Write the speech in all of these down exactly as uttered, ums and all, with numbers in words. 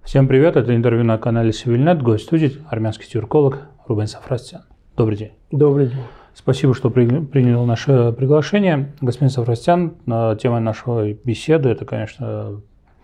Всем привет, это интервью на канале Civilnet. Гость студии армянский тюрколог Рубен Сафрастян. Добрый день. Добрый день. Спасибо, что принял наше приглашение. Господин Сафрастян, тема нашей беседы – это, конечно,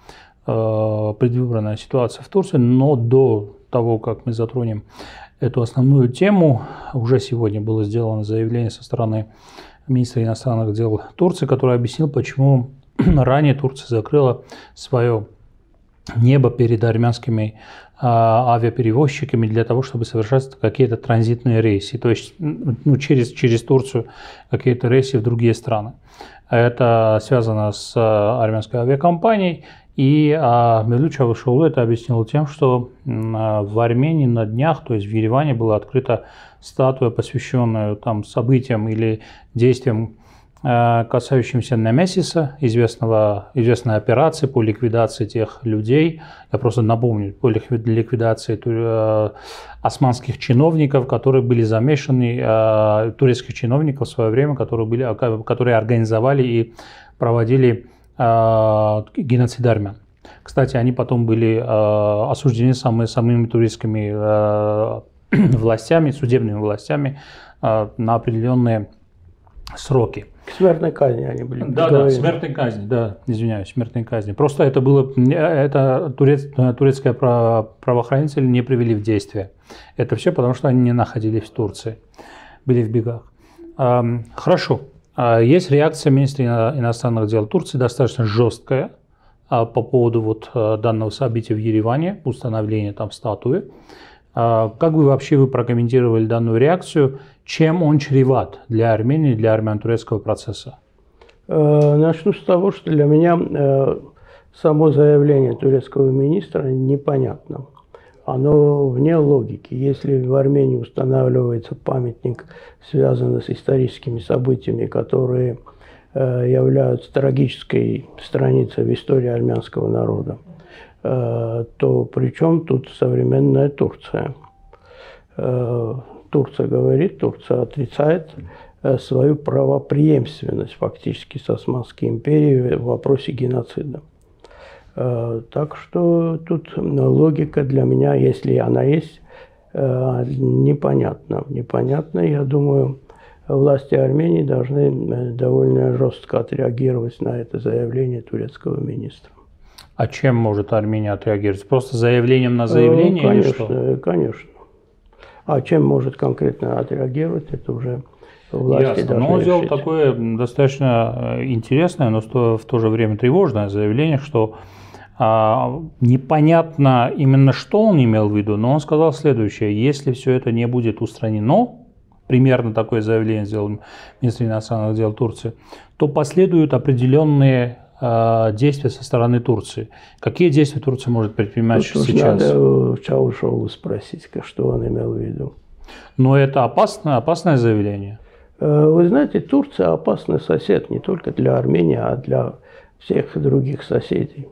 предвыборная ситуация в Турции, но до того, как мы затронем эту основную тему, уже сегодня было сделано заявление со стороны министра иностранных дел Турции, который объяснил, почему ранее Турция закрыла свое небо перед армянскими а, авиаперевозчиками для того, чтобы совершать какие-то транзитные рейсы, то есть ну, через, через Турцию какие-то рейсы в другие страны. Это связано с а, армянской авиакомпанией, и а, Мевлют Чавушоглу это объяснил тем, что а, в Армении на днях, то есть в Ереване, была открыта статуя, посвященная там событиям или действиям, касающимся Немесиса, известного, известной операции по ликвидации тех людей. Я просто напомню, по ликвидации османских чиновников, которые были замешаны, турецких чиновников в свое время, которые, были, которые организовали и проводили геноцид армян. Кстати, они потом были осуждены самыми, самыми турецкими властями, судебными властями на определенные сроки. К смертной казни они были. Да, да, смертной казни, да, извиняюсь, смертной казни. Просто это было, это турец, турецкие правоохранители не привели в действие. Это все потому, что они не находились в Турции, были в бегах. Хорошо. Есть реакция министра иностранных дел Турции, достаточно жесткая по поводу вот данного события в Ереване, установления там статуи. Как бы вообще вы прокомментировали данную реакцию? Чем он чреват для Армении, для армяно-турецкого процесса? Начну с того, что для меня само заявление турецкого министра непонятно. Оно вне логики. Если в Армении устанавливается памятник, связанный с историческими событиями, которые являются трагической страницей в истории армянского народа, то при чем тут современная Турция? Турция говорит, Турция отрицает свою правопреемственность фактически с Османской империей в вопросе геноцида. Так что тут логика для меня, если она есть, непонятна. Непонятна, я думаю, власти Армении должны довольно жестко отреагировать на это заявление турецкого министра. А чем может Армения отреагировать? Просто заявлением на заявление? Конечно, или что? Конечно. А чем может конкретно отреагировать, это уже власти Ясно. должны Но он сделал решить. такое достаточно интересное, но в то же время тревожное заявление, что а, непонятно именно, что он имел в виду, но он сказал следующее: если все это не будет устранено, примерно такое заявление сделал министр иностранных дел Турции, то последуют определенные действия со стороны Турции. Какие действия Турция может предпринимать Тут сейчас? Надо Чавушоглу спросить, что он имел в виду. Но это опасное, опасное заявление. Вы знаете, Турция опасный сосед не только для Армении, а для всех других соседей.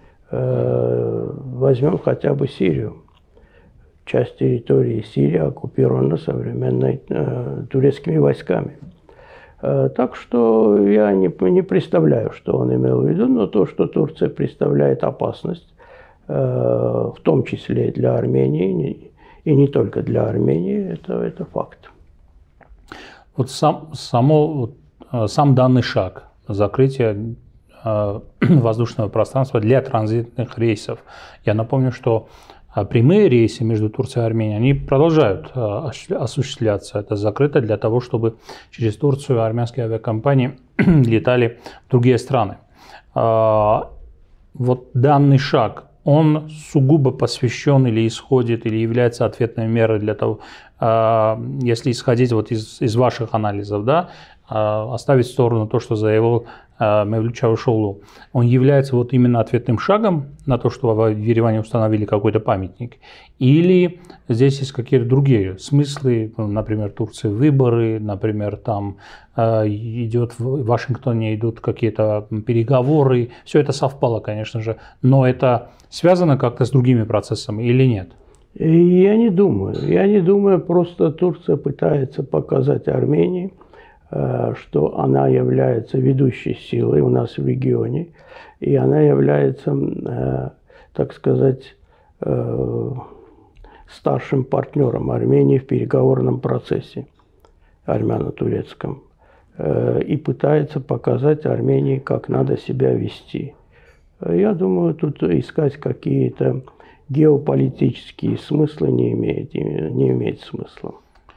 Возьмем хотя бы Сирию. Часть территории Сирии оккупирована современными турецкими войсками. Так что я не, не представляю, что он имел в виду, но то, что Турция представляет опасность, в том числе для Армении, и не только для Армении, это, это факт. Вот сам, само, сам данный шаг, закрытие воздушного пространства для транзитных рейсов, я напомню, что прямые рейсы между Турцией и Арменией, они продолжают осуществляться. Это закрыто для того, чтобы через Турцию армянские авиакомпании летали в другие страны. Вот данный шаг, он сугубо посвящен или исходит, или является ответной мерой для того, если исходить вот из, из ваших анализов, да, оставить в сторону то, что заявил Мевлют Чавушоглу, он является вот именно ответным шагом на то, что в Ереване установили какой-то памятник? Или здесь есть какие-то другие смыслы, например, Турции выборы, например, там идет в Вашингтоне идут какие-то переговоры, все это совпало, конечно же, но это связано как-то с другими процессами или нет? Я не думаю. Я не думаю, просто Турция пытается показать Армении, что она является ведущей силой у нас в регионе, и она является, так сказать, э, старшим партнером Армении в переговорном процессе армяно-турецком э, и пытается показать Армении, как надо себя вести. Я думаю, тут искать какие-то геополитические смыслы не имеет, не имеет смысла.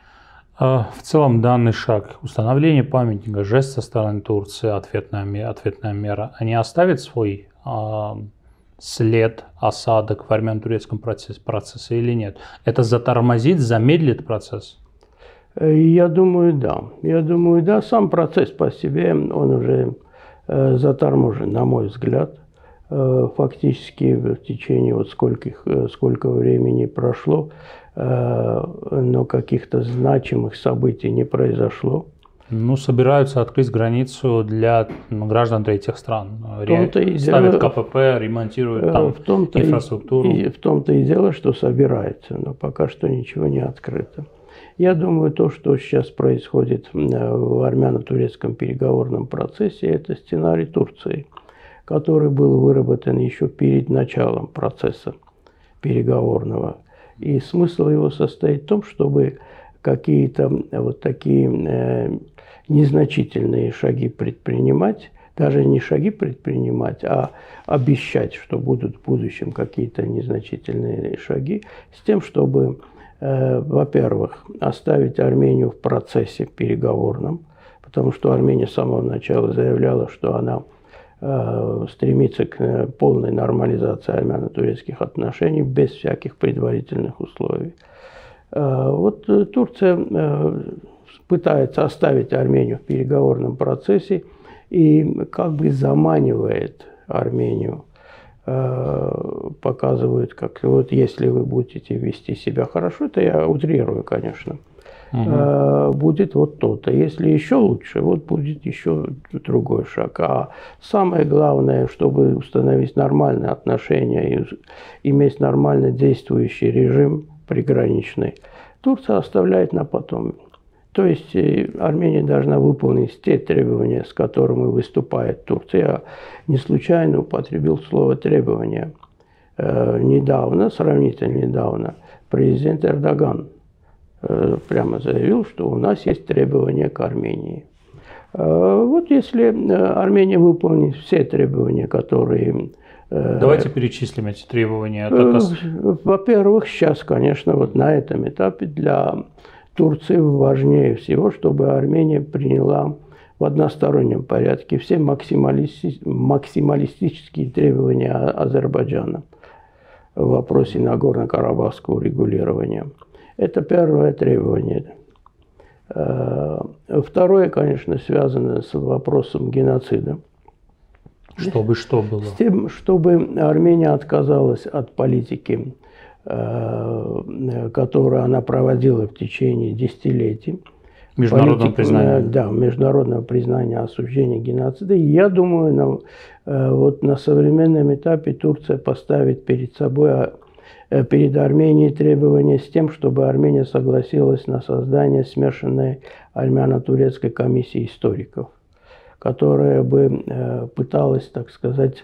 В целом данный шаг, установление памятника, жест со стороны Турции, ответная, ответная мера, они оставят свой э, след, осадок в армяно-турецком процессе, процессе или нет? Это затормозит, замедлит процесс? Я думаю, да. Я думаю, да. Сам процесс по себе, он уже э, заторможен, на мой взгляд. Э, фактически в течение вот скольких, сколько времени прошло, но каких-то значимых событий не произошло. Ну, собираются открыть границу для граждан третьих стран. И ставят дело, КПП, ремонтируют там в том-то инфраструктуру. И, в том-то и дело, что собирается, но пока что ничего не открыто. Я думаю, то, что сейчас происходит в армяно-турецком переговорном процессе, это сценарий Турции, который был выработан еще перед началом процесса переговорного. И смысл его состоит в том, чтобы какие-то вот такие э, незначительные шаги предпринимать, даже не шаги предпринимать, а обещать, что будут в будущем какие-то незначительные шаги, с тем, чтобы, э, во-первых, оставить Армению в процессе переговорном, потому что Армения с самого начала заявляла, что она стремится к полной нормализации армяно-турецких отношений без всяких предварительных условий. Вот Турция пытается оставить Армению в переговорном процессе и как бы заманивает Армению, показывает, как вот если вы будете вести себя хорошо, это я утрирую, конечно, угу. будет вот то-то. Если еще лучше, вот будет еще другой шаг. А самое главное, чтобы установить нормальные отношения и иметь нормально действующий режим приграничный, Турция оставляет на потом. То есть Армения должна выполнить те требования, с которыми выступает Турция. Я не случайно употребил слово «требования». Недавно, сравнительно недавно, президент Эрдоган прямо заявил, что у нас есть требования к Армении. Вот если Армения выполнит все требования, которые... Давайте перечислим эти требования. Во-первых, сейчас, конечно, вот на этом этапе для Турции важнее всего, чтобы Армения приняла в одностороннем порядке все максималисти... максималистические требования Азербайджана в вопросе Нагорно-Карабахского регулирования. Это первое требование. Второе, конечно, связано с вопросом геноцида. Чтобы что было? С тем, чтобы Армения отказалась от политики, которую она проводила в течение десятилетий. Международного признания. Да, международного признания осуждения геноцида. И я думаю, на, вот на современном этапе Турция поставит перед собой, перед Арменией требования с тем, чтобы Армения согласилась на создание смешанной армяно-турецкой комиссии историков, которая бы пыталась, так сказать,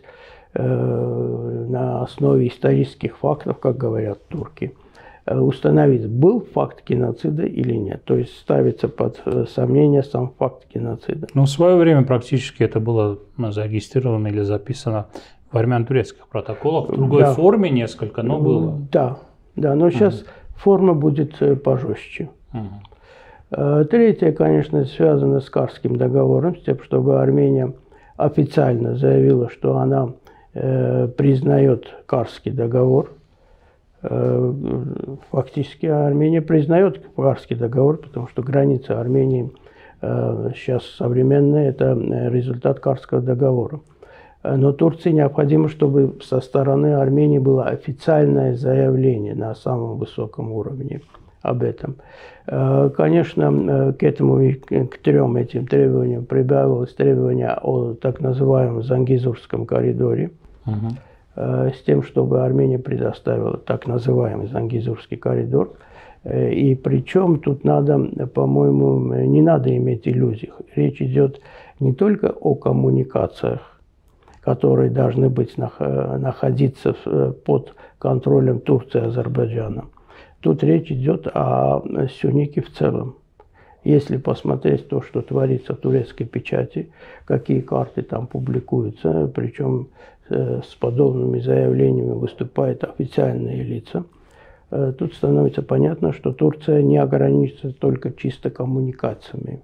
на основе исторических фактов, как говорят турки, установить, был факт геноцида или нет. То есть ставится под сомнение сам факт геноцида. Но в свое время практически это было зарегистрировано или записано в армяно-турецких протоколах. В другой да. форме несколько, но было. Да, да, но сейчас угу. форма будет пожестче. Угу. Третье, конечно, связано с Карским договором, с тем, чтобы Армения официально заявила, что она э, признает Карский договор. Э, фактически Армения признает Карский договор, потому что граница Армении э, сейчас современная, это результат Карского договора. Но Турции необходимо, чтобы со стороны Армении было официальное заявление на самом высоком уровне об этом. Конечно, к этому и к трем этим требованиям прибавилось требование о так называемом Зангизурском коридоре, угу. с тем, чтобы Армения предоставила так называемый Зангизурский коридор. И причем тут надо, по-моему, не надо иметь иллюзий. Речь идет не только о коммуникациях, которые должны быть, находиться под контролем Турции и Азербайджана. Тут речь идет о сюнике в целом. Если посмотреть то, что творится в турецкой печати, какие карты там публикуются, причем с подобными заявлениями выступают официальные лица, тут становится понятно, что Турция не ограничится только чисто коммуникациями,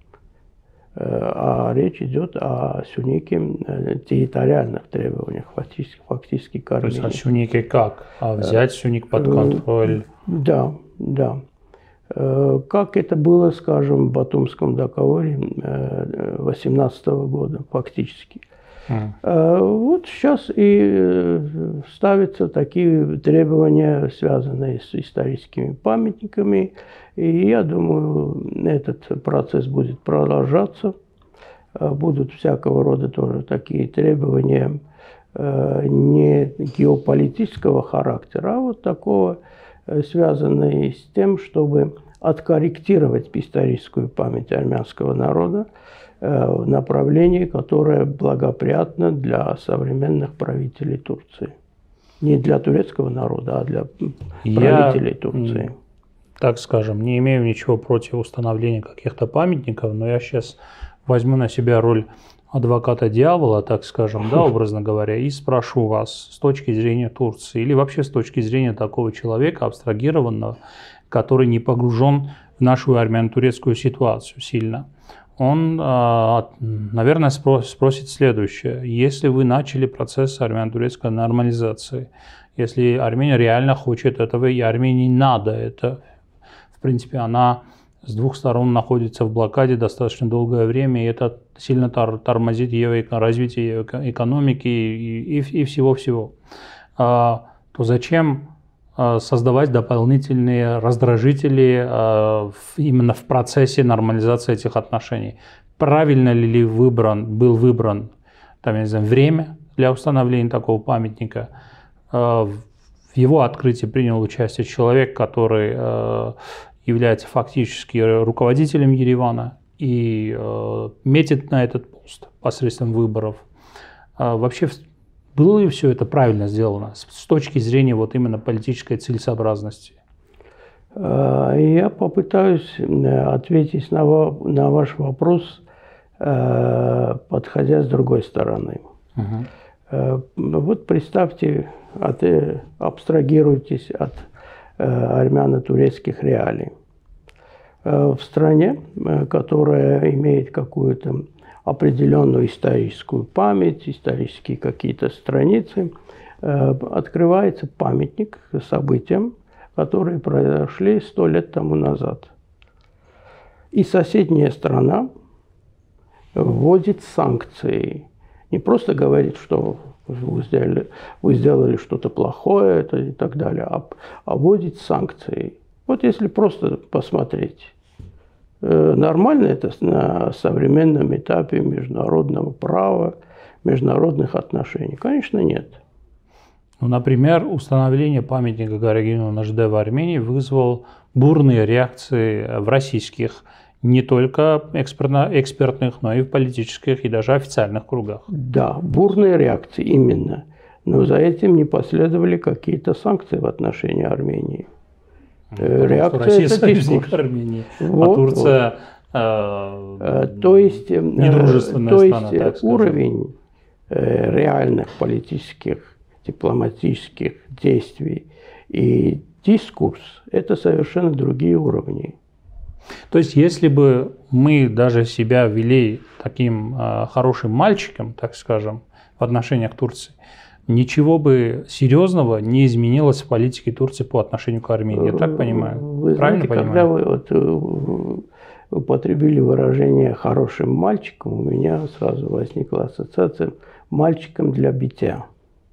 а речь идет о сюнике территориальных требованиях, фактически, фактически к Армении. То есть о сюнике как? А взять сюник под контроль? Да, да. Как это было, скажем, в Батумском договоре две тысячи восемнадцатого года, фактически. Mm. Вот сейчас и ставятся такие требования, связанные с историческими памятниками. И я думаю, этот процесс будет продолжаться. Будут всякого рода тоже такие требования не геополитического характера, а вот такого, связанные с тем, чтобы откорректировать историческую память армянского народа в направлении, которое благоприятно для современных правителей Турции. Не для турецкого народа, а для правителей я, Турции. Так скажем, не имею ничего против установления каких-то памятников, но я сейчас возьму на себя роль адвоката дьявола, так скажем, да, образно говоря, и спрошу вас с точки зрения Турции или вообще с точки зрения такого человека, абстрагированного, который не погружен в нашу армяно-турецкую ситуацию сильно. Он, наверное, спросит следующее. Если вы начали процесс армяно-турецкой нормализации, если Армения реально хочет этого, и Армении надо это, в принципе, она с двух сторон находится в блокаде достаточно долгое время, и это сильно тор тормозит ее развитие ее экономики и, и, и всего-всего, то зачем создавать дополнительные раздражители именно в процессе нормализации этих отношений? Правильно ли выбран, был выбран там, я не знаю, время для установления такого памятника? В его открытии принял участие человек, который является фактически руководителем Еревана и метит на этот пост посредством выборов. Вообще, было ли все это правильно сделано с точки зрения вот именно политической целесообразности? Я попытаюсь ответить на, на ваш вопрос, подходя с другой стороны. Угу. Вот представьте, от, абстрагируйтесь от армяно-турецких реалий. В стране, которая имеет какую-то определенную историческую память, исторические какие-то страницы, открывается памятник событиям, которые произошли сто лет тому назад. И соседняя страна вводит санкции. Не просто говорит, что вы сделали, вы сделали что-то плохое это и так далее, а, а вводит санкции. Вот если просто посмотреть, нормально это на современном этапе международного права, международных отношений? Конечно, нет. Ну, например, установление памятника Гарагину Нажде в Армении вызвало бурные реакции в российских, не только экспертных, но и в политических и даже официальных кругах. Да, бурные реакции именно. Но за этим не последовали какие-то санкции в отношении Армении. Потому реакция это дискурс. Армении, вот, а Турция вот. э, то есть, недружественная то страна, есть так уровень э, реальных политических, дипломатических действий и дискурс – это совершенно другие уровни. То есть, если бы мы даже себя вели таким э, хорошим мальчиком, так скажем, в отношениях Турции, ничего бы серьезного не изменилось в политике Турции по отношению к Армении. Я так понимаю? Вы Правильно знаете, понимаю? Когда вы вот употребили выражение «хорошим мальчиком», у меня сразу возникла ассоциация «мальчиком для битья».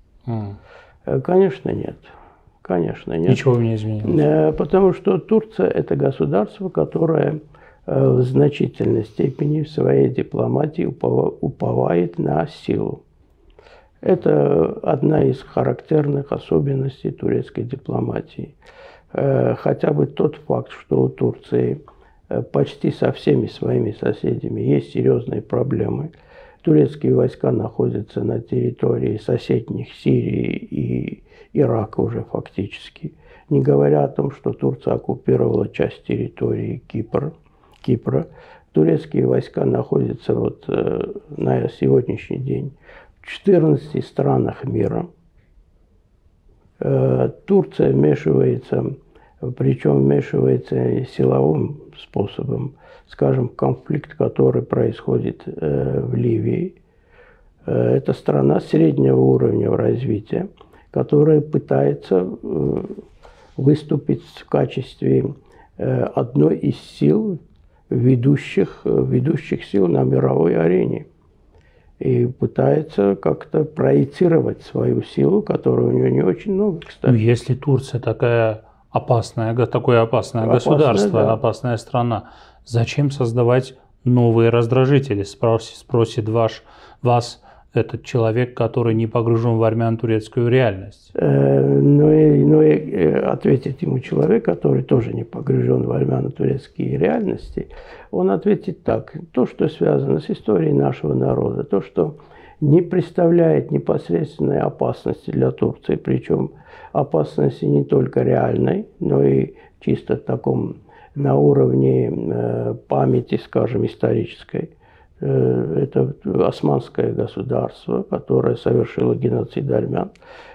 Mm. Конечно, нет. Конечно, нет. Ничего не изменилось. Потому что Турция – это государство, которое в значительной степени в своей дипломатии уповает на силу. Это одна из характерных особенностей турецкой дипломатии. Хотя бы тот факт, что у Турции почти со всеми своими соседями есть серьезные проблемы, турецкие войска находятся на территории соседних Сирии и Ирака уже фактически, не говоря о том, что Турция оккупировала часть территории Кипра. Кипра. Турецкие войска находятся вот, э, на сегодняшний день в четырнадцати странах мира. Э, Турция вмешивается, причем вмешивается силовым способом, скажем, конфликт, который происходит э, в Ливии. Э, это страна среднего уровня развития, которая пытается э, выступить в качестве э, одной из сил, ведущих, ведущих сил на мировой арене. И пытается как-то проецировать свою силу, которой у нее не очень много, кстати. Ну, если Турция такая опасная, такое опасное Опасная, государство, да. опасная страна, зачем создавать новые раздражители? Спросит, спросит ваш, вас этот человек, который не погружен в армяно-турецкую реальность. Но и, но и ответит ему человек, который тоже не погружен в армяно-турецкие реальности, он ответит так: то, что связано с историей нашего народа, то, что не представляет непосредственной опасности для Турции, причем опасности не только реальной, но и чисто таком на уровне э, памяти, скажем, исторической. Это османское государство, которое совершило геноцид армян.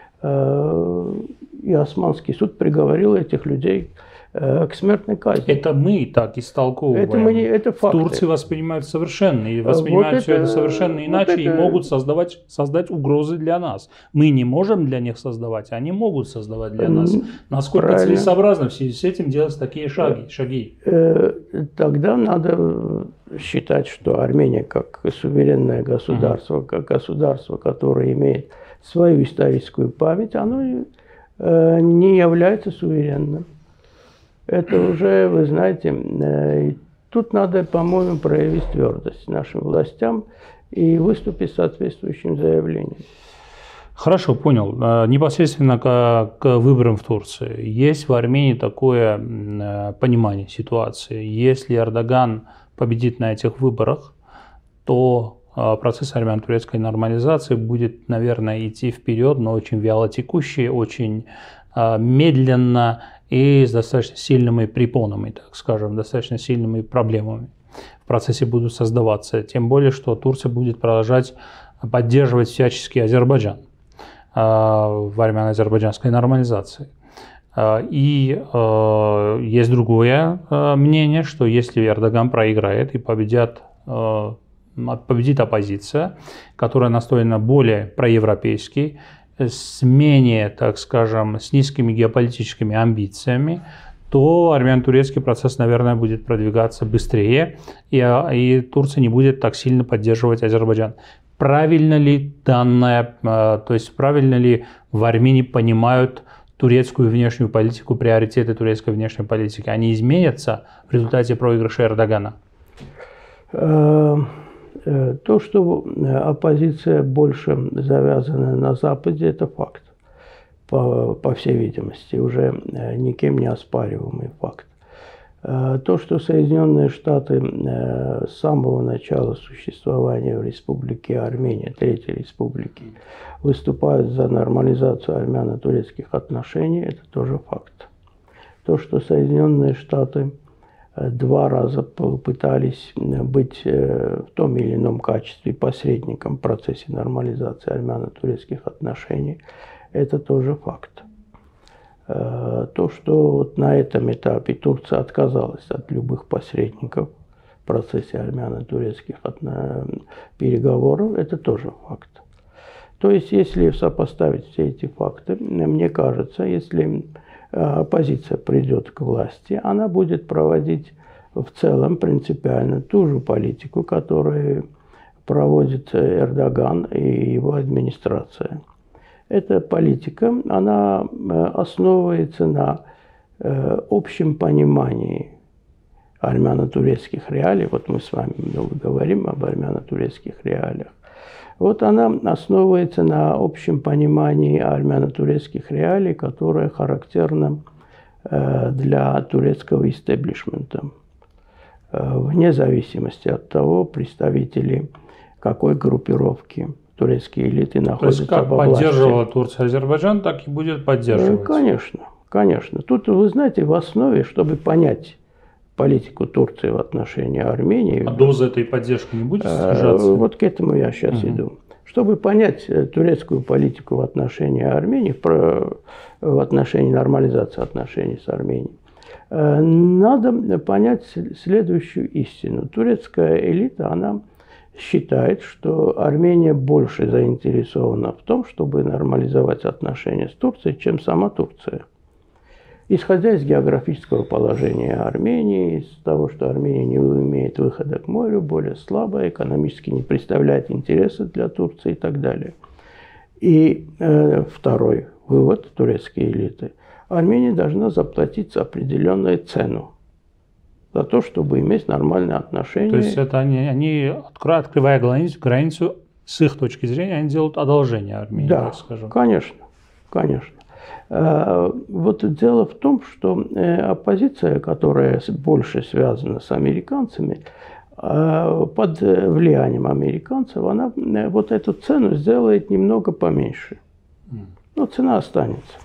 И Османский суд приговорил этих людей к смертной казни. Это мы так истолковываем. Это, мы не, это в факты. Турции воспринимают совершенно, и воспринимают вот все это, это совершенно иначе, вот это... и могут создавать, создать угрозы для нас. Мы не можем для них создавать, они могут создавать для нас. Насколько Правильно. Целесообразно в связи с этим делать такие шаги, шаги? Тогда надо считать, что Армения как суверенное государство, uh-huh. как государство, которое имеет свою историческую память, оно не является суверенным. Это уже, вы знаете, тут надо, по-моему, проявить твердость нашим властям и выступить с соответствующим заявлением. Хорошо, понял. Непосредственно к, к выборам в Турции. Есть в Армении такое понимание ситуации. Если Эрдоган победит на этих выборах, то процесс армяно-турецкой нормализации будет, наверное, идти вперед, но очень вялотекущий, очень медленно и с достаточно сильными препонами, так скажем, достаточно сильными проблемами в процессе будут создаваться. Тем более, что Турция будет продолжать поддерживать всячески Азербайджан в армяно-азербайджанской нормализации. И э, есть другое э, мнение, что если Эрдоган проиграет и победят, э, победит оппозиция, которая настроена более проевропейски, с менее, так скажем, с низкими геополитическими амбициями, то армяно-турецкий процесс, наверное, будет продвигаться быстрее, и, и Турция не будет так сильно поддерживать Азербайджан. Правильно ли данное, то есть правильно ли в Армении понимают турецкую внешнюю политику, приоритеты турецкой внешней политики? Они изменятся в результате проигрыша Эрдогана? То, что оппозиция больше завязана на Западе, это факт, по, по всей видимости, уже никем не оспариваемый факт. То, что Соединенные Штаты с самого начала существования в Республике Армения, Третьей Республики, выступают за нормализацию армяно-турецких отношений, это тоже факт. То, что Соединенные Штаты два раза попытались быть в том или ином качестве посредником в процессе нормализации армяно-турецких отношений, это тоже факт. То, что вот на этом этапе Турция отказалась от любых посредников в процессе армяно-турецких переговоров, это тоже факт. То есть, если сопоставить все эти факты, мне кажется, если оппозиция придет к власти, она будет проводить в целом принципиально ту же политику, которую проводит Эрдоган и его администрация. Эта политика, она основывается на общем понимании армяно-турецких реалий. Вот мы с вами много говорим об армяно-турецких реалиях. Вот она основывается на общем понимании армяно-турецких реалий, которое характерно для турецкого истеблишмента. Вне зависимости от того, представители какой группировки турецкие элиты находятся То есть, как во власти. поддерживала Турция Азербайджан, так и будет поддерживать. Конечно, конечно. Тут, вы знаете, в основе, чтобы понять политику Турции в отношении Армении... А доза этой поддержки не будет снижаться? Вот к этому я сейчас угу. иду. Чтобы понять турецкую политику в отношении Армении, в отношении нормализации отношений с Арменией, надо понять следующую истину. Турецкая элита, она считает, что Армения больше заинтересована в том, чтобы нормализовать отношения с Турцией, чем сама Турция. Исходя из географического положения Армении, из того, что Армения не имеет выхода к морю, более слабая, экономически не представляет интереса для Турции и так далее. И э, второй вывод турецкой элиты. Армения должна заплатить определенную цену за то, чтобы иметь нормальные отношения. То есть это они, они открывая границу, границу, с их точки зрения, они делают одолжение Армении, да, так скажем. Конечно, конечно. Вот дело в том, что оппозиция, которая больше связана с американцами, под влиянием американцев, она вот эту цену сделает немного поменьше. Но цена останется.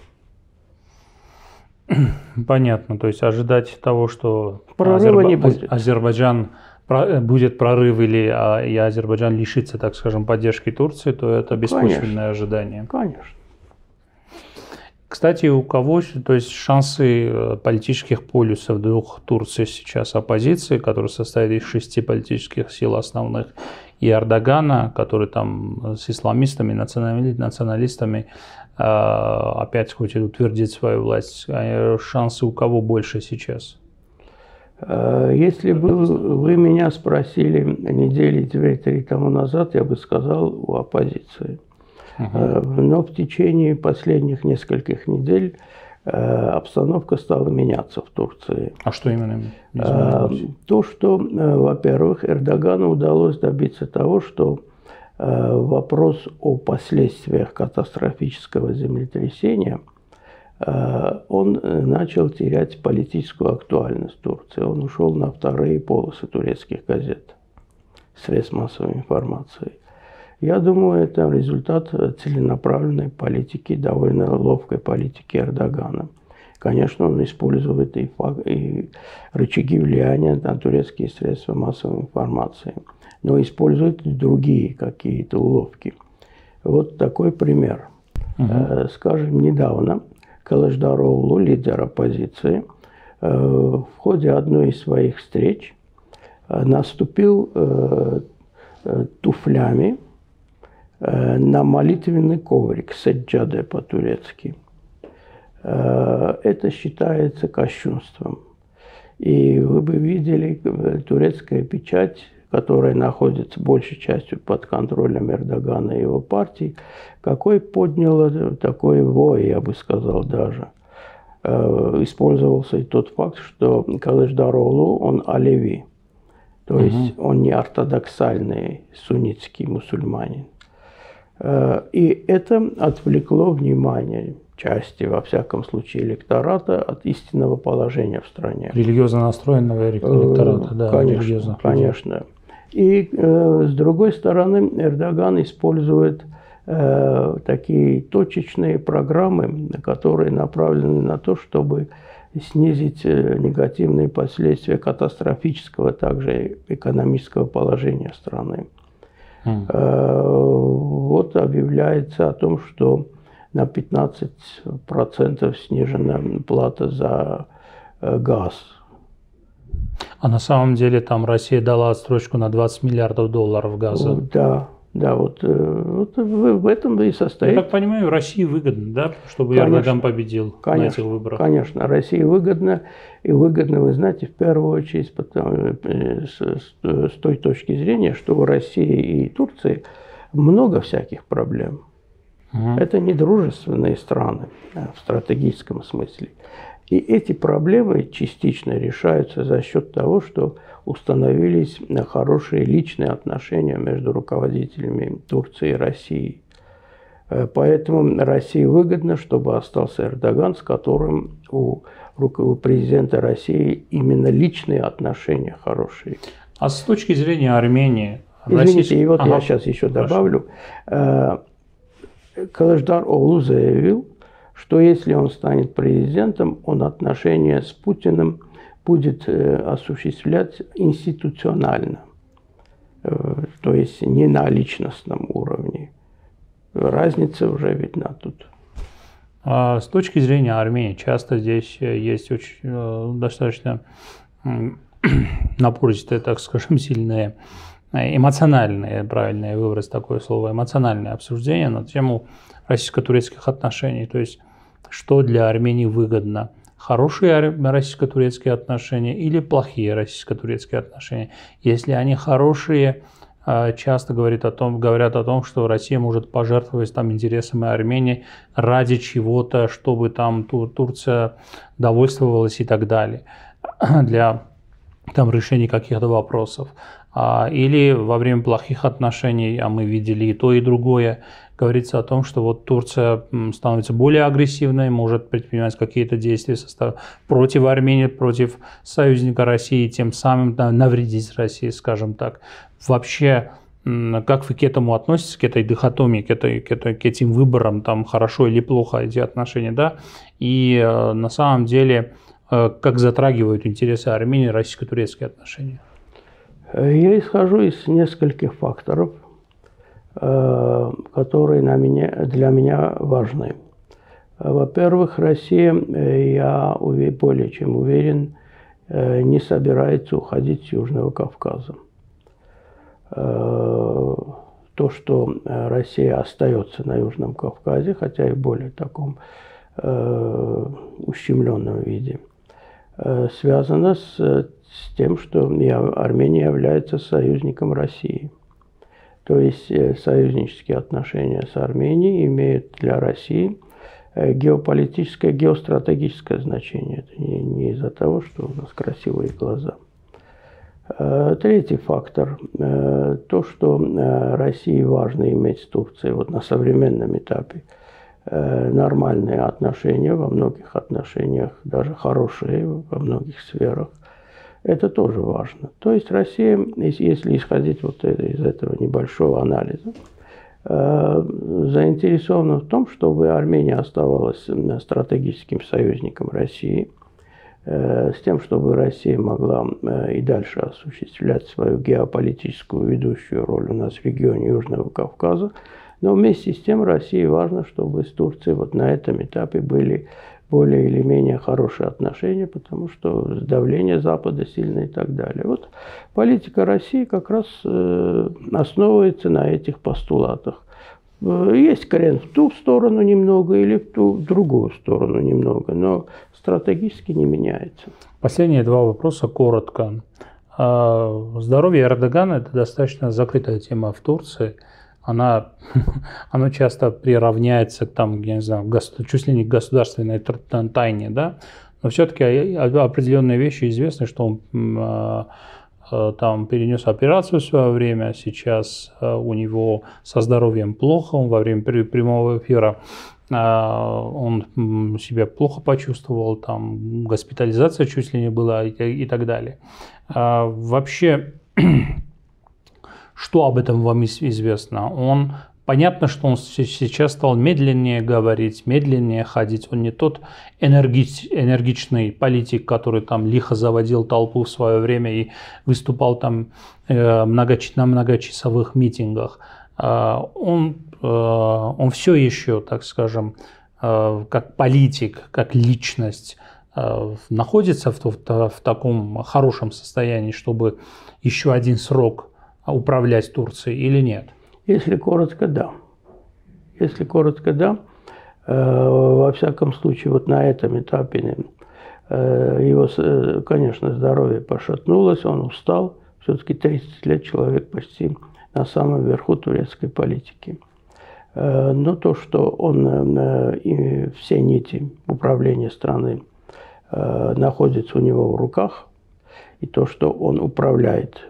Понятно. То есть ожидать того, что прорыва не будет. Азербайджан будет прорыв или и Азербайджан лишится, так скажем, поддержки Турции, то это беспочвенное Конечно. ожидание. Конечно. Кстати, у кого, то есть шансы политических полюсов двух Турций сейчас оппозиции, которая состоит из шести политических сил основных, и Эрдогана, который там с исламистами, националистами опять хочет утвердить свою власть. Шансы у кого больше сейчас? Если бы вы меня спросили недели две-три тому назад, я бы сказал у оппозиции. Uh-huh. Но в течение последних нескольких недель обстановка стала меняться в Турции. А что именно изменилось? То, что, во-первых, Эрдогану удалось добиться того, что вопрос о последствиях катастрофического землетрясения, он начал терять политическую актуальность в Турции. Он ушел на вторые полосы турецких газет, средств массовой информации. Я думаю, это результат целенаправленной политики, довольно ловкой политики Эрдогана. Конечно, он использует и, факт, и рычаги влияния на турецкие средства массовой информации, но использует и другие какие-то уловки. Вот такой пример. Uh-huh. Скажем, недавно Кылычдароглу, лидер оппозиции, в ходе одной из своих встреч наступил туфлями на молитвенный коврик, саджаде по-турецки. Это считается кощунством. И вы бы видели турецкая печать, которая находится большей частью под контролем Эрдогана и его партии, какой подняло такой вой, я бы сказал даже. Использовался и тот факт, что Кылычдароглу, он алеви, то угу. есть он не ортодоксальный суннитский мусульманин. И это отвлекло внимание части, во всяком случае, электората от истинного положения в стране. Религиозно настроенного электората, да. Конечно, конечно. И э, с другой стороны, Эрдоган использует э, такие точечные программы, которые направлены на то, чтобы снизить негативные последствия катастрофического, также экономического положения страны. Mm. Э, вот объявляется о том, что на пятнадцать процентов снижена плата за э, газ. А на самом деле там Россия дала отсрочку на двадцать миллиардов долларов газа. Да, да, вот, вот в этом и состоит. Я так понимаю, России выгодно, да, чтобы конечно, Эрдоган победил конечно, на этих выборах? Конечно, России выгодно. И выгодно, вы знаете, в первую очередь потому, с, с той точки зрения, что у России и Турции много всяких проблем. Угу. Это не дружественные страны в стратегическом смысле. И эти проблемы частично решаются за счет того, что установились хорошие личные отношения между руководителями Турции и России. Поэтому России выгодно, чтобы остался Эрдоган, с которым у, у президента России именно личные отношения хорошие. А с точки зрения Армении, Извините, и вот ага. я сейчас еще добавлю. Кылычдароğlu заявил, что если он станет президентом, он отношения с Путиным будет осуществлять институционально, то есть не на личностном уровне. Разница уже видна тут. С точки зрения Армении, часто здесь есть очень достаточно напористые, так скажем, сильные, эмоциональные, правильное выбрать такое слово, эмоциональное обсуждение на тему российско-турецких отношений. То есть, что для Армении выгодно? Хорошие российско-турецкие отношения или плохие российско-турецкие отношения? Если они хорошие, часто говорят о том, говорят о том, что Россия может пожертвовать там интересами Армении ради чего-то, чтобы там Турция довольствовалась и так далее, для там решения каких-то вопросов. Или во время плохих отношений, а мы видели и то, и другое, говорится о том, что вот Турция становится более агрессивной, может предпринимать какие-то действия против Армении, против союзника России, тем самым навредить России, скажем так. Вообще, как вы к этому относитесь, к этой дихотомии, к, этой, к, этой, к этим выборам, там, хорошо или плохо эти отношения, да? И на самом деле, как затрагивают интересы Армении российско-турецкие отношения? Я исхожу из нескольких факторов, которые на меня, для меня важны. Во-первых, Россия, я более чем уверен, не собирается уходить с Южного Кавказа. То, что Россия остается на Южном Кавказе, хотя и в более таком ущемленном виде, связано с, с тем, что Армения является союзником России. То есть союзнические отношения с Арменией имеют для России геополитическое, геостратегическое значение. Это не, не из-за того, что у нас красивые глаза. Третий фактор. То, что России важно иметь с Турцией вот на современном этапе нормальные отношения, во многих отношениях даже хорошие, во многих сферах. Это тоже важно. То есть Россия, если исходить вот из этого небольшого анализа, заинтересована в том, чтобы Армения оставалась стратегическим союзником России, с тем, чтобы Россия могла и дальше осуществлять свою геополитическую ведущую роль у нас в регионе Южного Кавказа. Но вместе с тем России важно, чтобы с Турцией вот на этом этапе были более или менее хорошие отношения, потому что давление Запада сильное и так далее. Вот политика России как раз э, основывается на этих постулатах. Есть корень в ту сторону немного или в ту в другую сторону немного, но стратегически не меняется. Последние два вопроса коротко. Здоровье Эрдогана – это достаточно закрытая тема в Турции. Она, она часто приравняется к, там, я не знаю, чуть ли не государственной тайне, да? Но все-таки определенные вещи известны, что он там перенес операцию в свое время, сейчас у него со здоровьем плохо, он во время прямого эфира он себя плохо почувствовал, там госпитализация чуть ли не была и так далее. Вообще, что об этом вам известно? Он, понятно, что он сейчас стал медленнее говорить, медленнее ходить. Он не тот энергич, энергичный политик, который там лихо заводил толпу в свое время и выступал там э, многоч, на многочасовых митингах. Э, он, э, он все еще, так скажем, э, как политик, как личность э, находится в, в, в таком хорошем состоянии, чтобы еще один срок управлять Турцией или нет? Если коротко, да. Если коротко, да. Во всяком случае, вот на этом этапе его, конечно, здоровье пошатнулось, он устал. Все-таки тридцать лет человек почти на самом верху турецкой политики. Но то, что он, и все нити управления страны находятся у него в руках, и то, что он управляет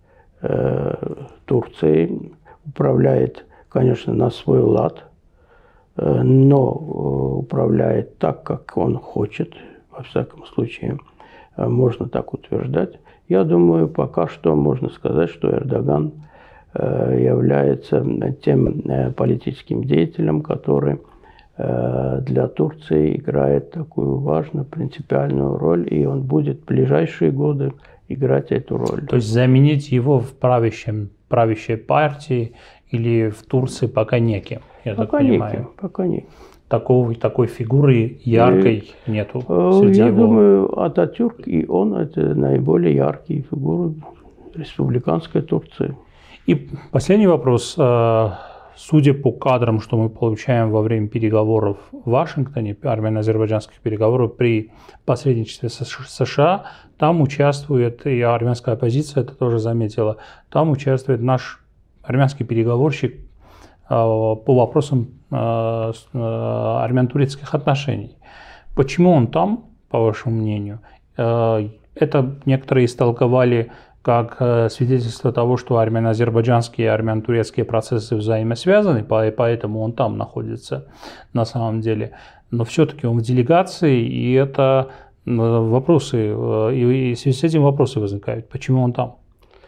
Турцией, управляет, конечно, на свой лад, но управляет так, как он хочет, во всяком случае, можно так утверждать. Я думаю, пока что можно сказать, что Эрдоган является тем политическим деятелем, который для Турции играет такую важную принципиальную роль, и он будет в ближайшие годы играть эту роль. То есть заменить его в правящем, правящей партии или в Турции пока неким, я пока так понимаю? Неким, пока неким. Такого, такой фигуры яркой и, нету среди Я его... думаю, Ататюрк и он – это наиболее яркие фигуры республиканской Турции. И последний вопрос. Судя по кадрам, что мы получаем во время переговоров в Вашингтоне, армяно-азербайджанских переговоров при посредничестве США, там участвует и армянская оппозиция, это тоже заметила, там участвует наш армянский переговорщик по вопросам армяно-турецких отношений. Почему он там, по вашему мнению? Это некоторые истолковали как свидетельство того, что армяно-азербайджанские и армяно-турецкие процессы взаимосвязаны, поэтому он там находится на самом деле. Но все-таки он в делегации, и это вопросы, и в связи с этим вопросы возникают. Почему он там?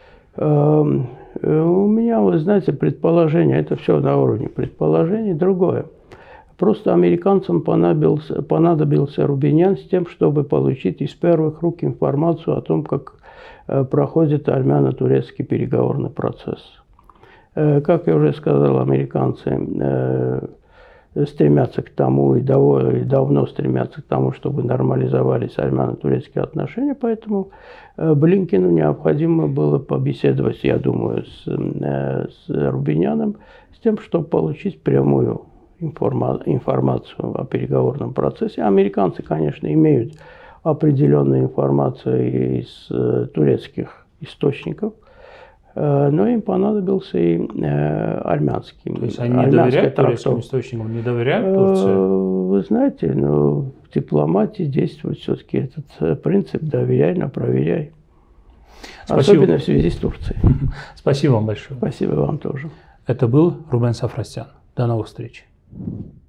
У меня, вы знаете, предположение, это все на уровне предположений, другое. Просто американцам понадобился, понадобился Рубинян с тем, чтобы получить из первых рук информацию о том, как проходит армяно-турецкий переговорный процесс. Как я уже сказал, американцы стремятся к тому и давно стремятся к тому, чтобы нормализовались армяно-турецкие отношения, поэтому Блинкену необходимо было побеседовать, я думаю, с, с Рубиняном, с тем, чтобы получить прямую информацию о переговорном процессе. Американцы, конечно, имеют определенную информацию из турецких источников, но им понадобился и армянский. То есть они не доверяют турецким источникам, не доверяют Турции? Вы знаете, но в дипломатии действует все-таки этот принцип «доверяй, но проверяй». Спасибо. Особенно в связи с Турцией. Спасибо вам большое. Спасибо вам тоже. Это был Рубен Сафросян. До новых встреч.